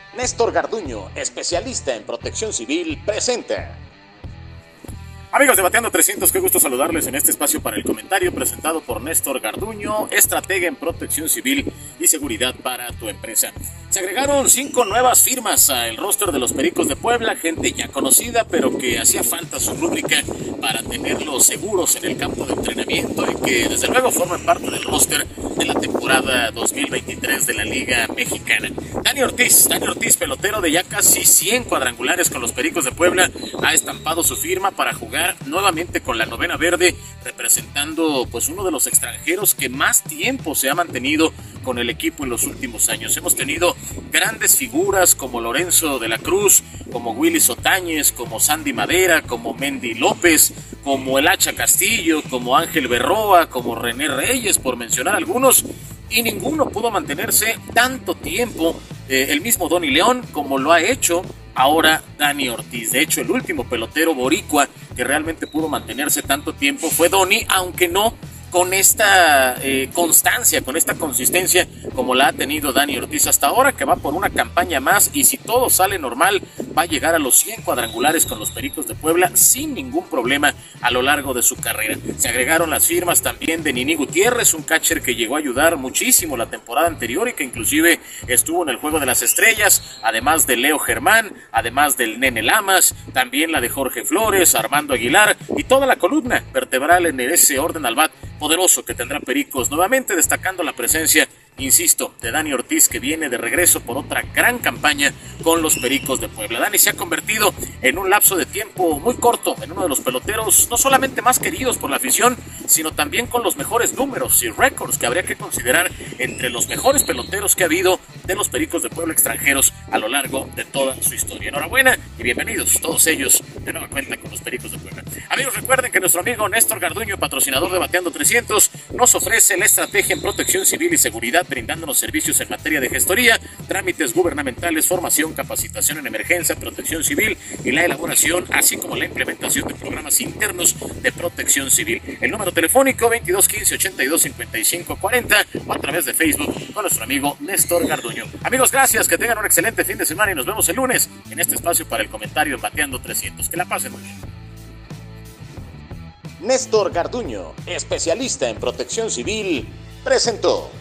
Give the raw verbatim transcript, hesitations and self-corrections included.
Néstor Garduño, especialista en protección civil, presenta. Amigos de Bateando trescientos, qué gusto saludarles en este espacio para el comentario presentado por Néstor Garduño, estratega en protección civil y seguridad para tu empresa. Se agregaron cinco nuevas firmas al roster de los Pericos de Puebla, gente ya conocida, pero que hacía falta su rúbrica para tenerlos seguros en el campo de entrenamiento y que desde luego forman parte del roster de la temporada dos mil veintitrés de la Liga Mexicana. Dani Ortiz, Dani Ortiz, pelotero de ya casi cien cuadrangulares con los Pericos de Puebla, ha estampado su firma para jugar nuevamente con la novena verde, representando pues uno de los extranjeros que más tiempo se ha mantenido con el equipo en los últimos años. Hemos tenido grandes figuras como Lorenzo de la Cruz, como Willy Sotáñez, como Sandy Madera, como Mendy López, como El Hacha Castillo, como Ángel Berroa, como René Reyes, por mencionar algunos, y ninguno pudo mantenerse tanto tiempo, eh, el mismo Donny León, como lo ha hecho ahora Dani Ortiz. De hecho, el último pelotero boricua que realmente pudo mantenerse tanto tiempo fue Donny, aunque no con esta eh, constancia, con esta consistencia como la ha tenido Dani Ortiz hasta ahora, que va por una campaña más y si todo sale normal va a llegar a los cien cuadrangulares con los Pericos de Puebla sin ningún problema a lo largo de su carrera. Se agregaron las firmas también de Nini Gutiérrez, un catcher que llegó a ayudar muchísimo la temporada anterior y que inclusive estuvo en el Juego de las Estrellas, además de Leo Germán, además del Nene Lamas, también la de Jorge Flores, Armando Aguilar y toda la columna vertebral en ese orden al bat poderoso que tendrá Pericos, nuevamente destacando la presencia, insisto, de Dani Ortiz, que viene de regreso por otra gran campaña con los Pericos de Puebla. Dani se ha convertido en un lapso de tiempo muy corto en uno de los peloteros no solamente más queridos por la afición, sino también con los mejores números y récords que habría que considerar entre los mejores peloteros que ha habido de los Pericos de Puebla extranjeros a lo largo de toda su historia. Enhorabuena y bienvenidos todos ellos de nueva cuenta con los Pericos de Puebla. Amigos, recuerden que nuestro amigo Néstor Garduño, patrocinador de Bateando trescientos, nos ofrece la estrategia en protección civil y seguridad, brindándonos servicios en materia de gestoría, trámites gubernamentales, formación, capacitación en emergencia, protección civil y la elaboración, así como la implementación de programas internos de protección civil. El número telefónico veintidós quince ochenta y dos cincuenta y cinco cuarenta o a través de Facebook con nuestro amigo Néstor Garduño. Amigos, gracias, que tengan un excelente fin de semana y nos vemos el lunes en este espacio para el comentario en Bateando trescientos. Que la pasen muy bien. Néstor Garduño, especialista en protección civil, presentó.